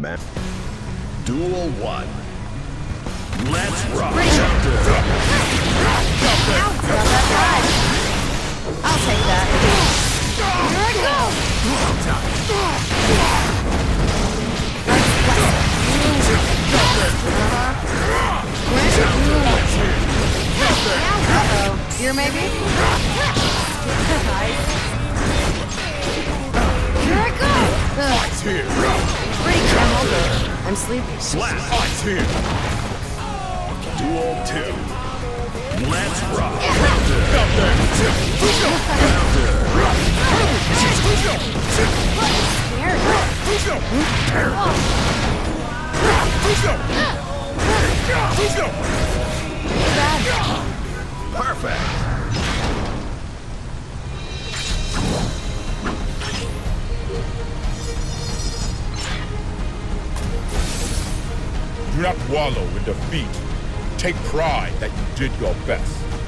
Man. Duel 1. Let's rock. I'll take that. Here I go! Uh-oh. Here, maybe? Here I go! Fight's here. Pretty camel, but I'm sleepy. Slap. Fight's here. Duel 2. Let's rock. Perfect. Do not wallow in defeat. Take pride that you did your best.